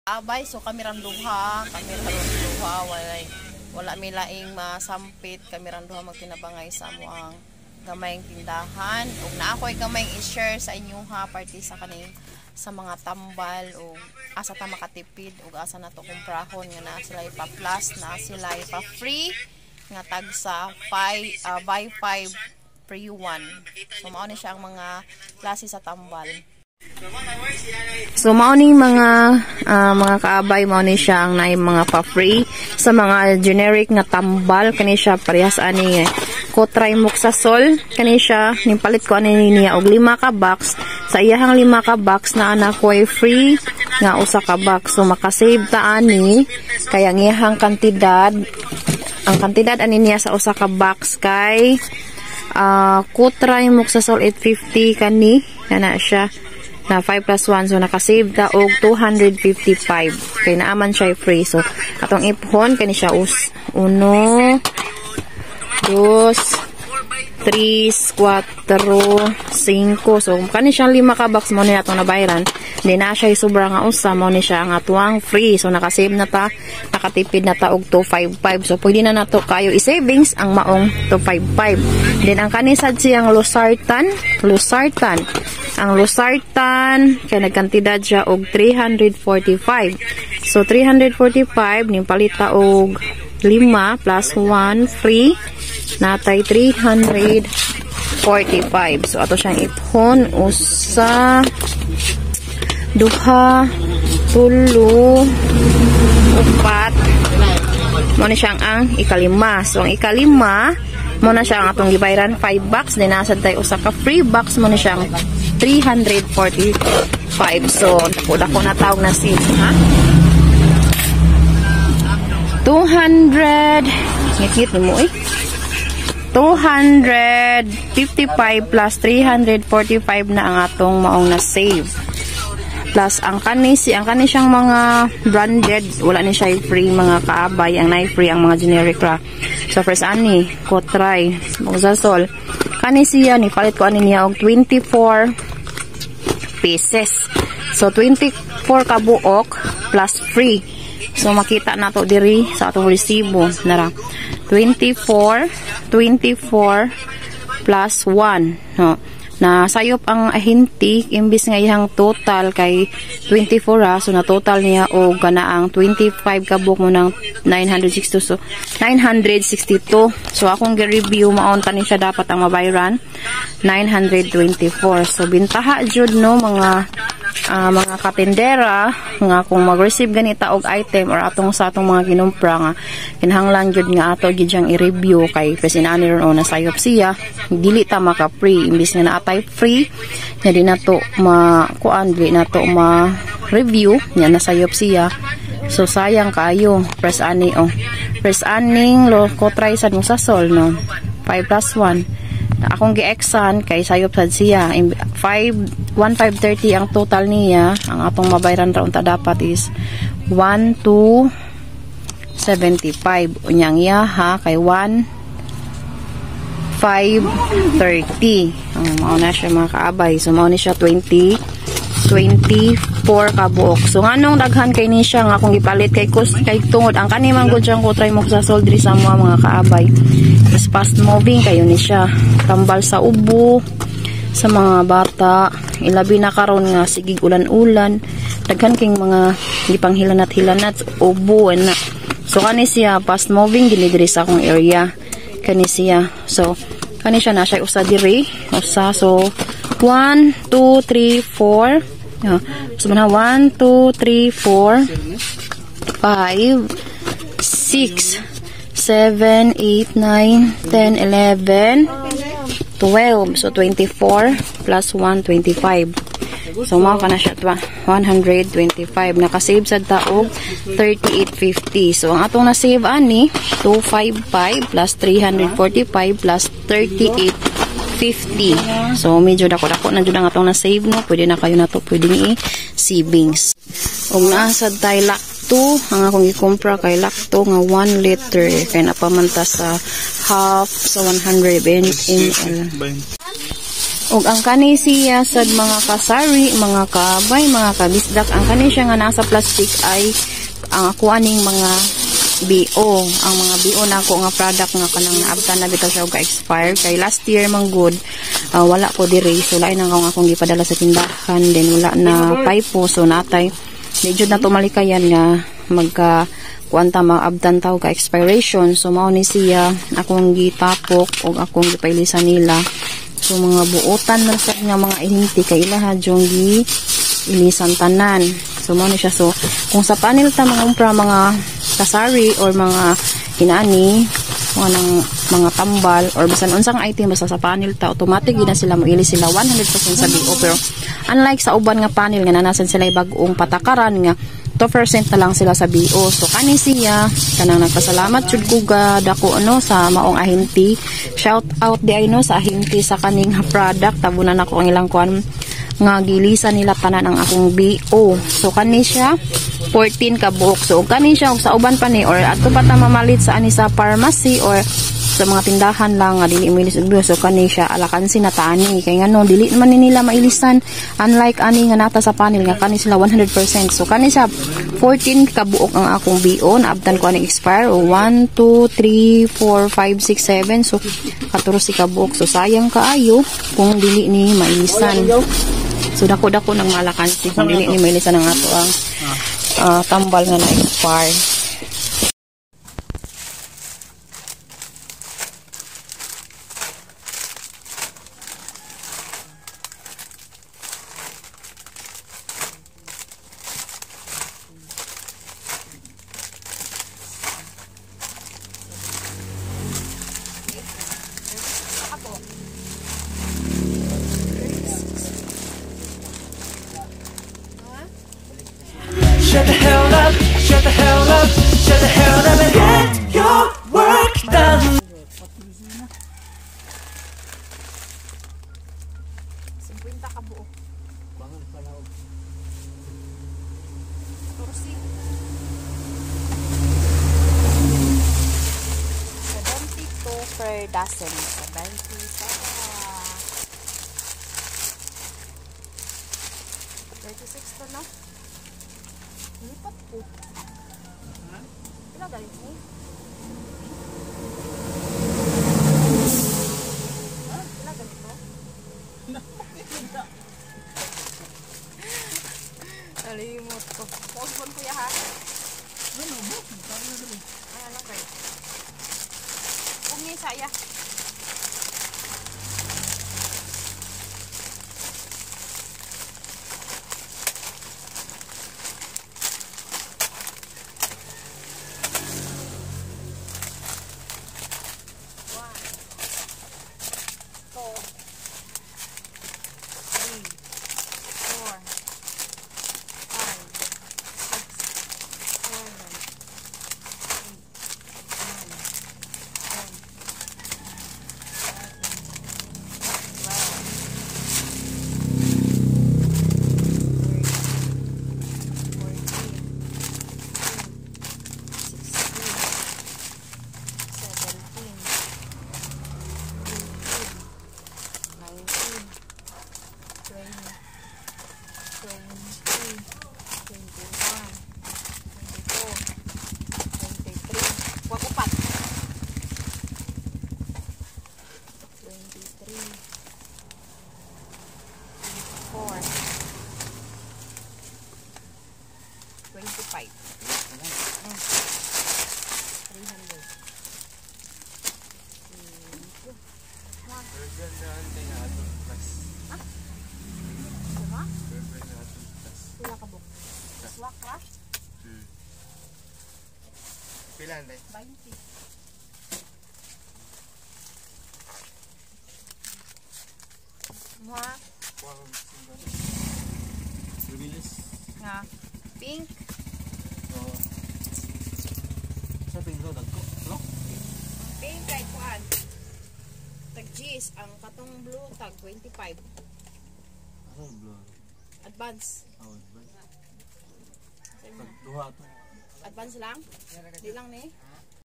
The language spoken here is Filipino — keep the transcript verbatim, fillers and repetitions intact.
Abay, so kami randuha, kami randuha, wala, wala may laing masampit, kami randuha magtinabangay sa mo ang gamayng tindahan. Ug na ako'y gamayng i-share sa inyo ha, party sa kaning sa mga tambal o asa ta makatipid ug asa na to kumprahon nga na sila pa plus, na sila pa free nga tag sa five, uh, buy five free one. So mao ni siya ang mga klase sa tambal. So mao ni mga uh, mga kaabay, mao ni siya ang naay mga pa-free sa mga generic nga tambal. Kani siya parehas ani eh. Kotray Moxasol, kani siya nipalit ko ani niya og lima ka box. Sa iyahang lima ka box na ana ko ay free nga usa ka box. So makasave ta ani kaya ang iyahang kantidad, ang kantidad ani niya sa usa ka box kay uh, Kotray Moxasol eight fifty kani na siya na five plus one, so nakasave ta og two hundred fifty-five kay naaman siya free. So atong iphon kani siya us uno dos tres cuatro cinco, so kani siya lima ka box mo ni atong nabayran, di na siya sobra nga usa, mo ni siya ang atuang free. So nakasave na ta, nakatipid na ta og two fifty-five. So pwede na nato kayo i-savings ang maong two fifty-five. Then ang kanisad siyang losartan, losartan ang losartan kay nagkantidad siya og three hundred forty-five. So three hundred forty-five ning palita og lima plus one free, natay three hundred forty-five. So ato siyang iphon usa duha tulo upat, mo ni siyang ang ikalima. So ang ikalima mo na siya ang atong gibayran five bucks, din nasa tayo usa ka free box, mo ni siyang three hundred forty-five. So dako na tawag na sis ha, two hundred ngikit mo eh two hundred fifty-five plus three hundred forty-five na ang atong maong na save. Plus ang kanisi, ang kani siyang mga branded, wala ni siya free mga kaabay, ang na free ang mga generic ra. So first ani Kotray Moxasol, kani siya ni palit ko ani niya og twenty-four pieces. So twenty-four ka buok plus free. So makita na to diri sa atong resibo nara twenty-four twenty-four plus one no, na sayop ang ahinti imbis nga iyang total kay twenty-four ha, so na total niya o ganaang twenty-five kabuk mo ng nine hundred sixty-two, so nine hundred sixty-two. So akong gi-review maunta ni siya dapat ang mabayran nine hundred twenty-four. So bintaha jud no mga uh, mga katindera nga kung mag-receive ganita og item or atong sa atong mga ginumpra nga kinahanglan jud nga ato gidyang i-review kay pesinani ron o nasayop siya, dili ta maka free imbis nga naatay free nga di nato ma kuan, dili nato ma review nga nasayop siya. So sayang kayo. Press ani oh, press aning lo Kotray sad Moxasol no five plus one na akong gi-exan kay sayop sad siya five one five thirty ang total niya. Ang atong mabayran ra unta dapat is one two seventy-five unyang iya ha kay one five thirty. Ang mao na siya mga kaabay. So mao ni siya twenty twenty-four ka buok. So nganong daghan kay ni siya nga akong gipalit kay kus kay tungod ang kani man gud siyang Kotray Moxasol diri sa mga mga kaabay is fast moving kayo ni siya, tambal sa ubo sa mga bata, ilabi na karon nga sigig ulan-ulan, daghan king mga gipanghilanat-hilanat ubo na. So kani siya fast moving dili diri sa akong area kani siya. So kani siya na siya usa diri usa, so one two three four uh, so na one two three four five six seven eight nine ten eleven twelve. So twenty-four plus one twenty-five. So mao kana siya one hundred twenty-five. Nakasave sad ta og thirty-eight fifty. So ang atong na-save ani two fifty-five plus three hundred forty-five plus thirty-eight fifty. So medyo dako-dako na jud ang atong na-save no. Pwede na kayo na to pwedeng i-savings. Og naasad tay lakto, ang akong ikumpra kay lakto nga one liter kay napamanta sa half sa one hundred milliliters. ug ang kani siya sad mga kasari, mga kabay, mga kabisdak, ang kani siya nga nasa plastic ay ang ako aning mga B O. Ang mga B O na ako nga product nga kanang naabtan na bitaw siya og ka-expire kay last year man good uh, wala ko diri, so lain ang akong gipadala sa tindahan, then wala na paipo, so natay medyo na tumalikayan nga magka kuanta maabtan taw ka expiration, so mao ni siya akong gitapok og akong gipailisan nila. So mga buotan na sa nga mga ihinti kay ilaha jong gi ilisan tanan. So mao ni siya. So kung sa panel ta mga umpra mga kasari or mga inaani mga nang mga tambal or bisan unsang item basta sa panel ta automatic gina sila moili sila one hundred percent sa B O. Pero unlike sa uban nga panel nga nanasan sila bag-ong patakaran nga two percent na lang sila sa B O. So kani siya kanang nagpasalamat jud ko ga dako ano sa maong ahinti. Shout out di ay no sa ahinti sa kaning product, tabunan ako ang ilang kuan nga gilisan nila tanan ang akong B O. So kani siya fourteen ka buok. So kani siya og sa uban pa ni or adto pa ta mamalit sa ani sa pharmacy or sa mga tindahan lang nga dili milis og B O. So kani siya alakansi na tani kay ngano dili man ni nila mailisan, unlike ani nga nata sa panel nga kani sila one hundred percent. So kani siya fourteen ka buok ang akong B O, naabtan ko ani expire o one two three four five six seven, so fourteen ka buok. So sayang kaayo kung dili ni mailisan. So dako-dako nang malakansi kung dili ni mailisan ang ato ang uh, tambal nga na expire. Shut the hell up, shut the hell up, shut the hell up and get your work done. fifty ka buo. Bangon pala og Torsi. seventy-two per dozen. seventy pa. thirty-six to no? Lipat po. Ha? Pila galit mo? Ha? Pila galit mo? Nalimot ko. Pause mo kuya ha? ano mo? Sabi na dali. Ay, ano kayo? Huwag niya saya. twenty-five. Mm. three hundred. Ah? Diba? Pila ka buk? Swak ka? Hmm. Pila anday? twenty. Mga Bibilis. nga pink. Oo. Sa pink daw dagko, no? Pink kay kuan. Tag G's ang katong blue tag twenty-five. Ano blue? Advance. Oh, advance. Duha to. Advance lang? Di lang ni.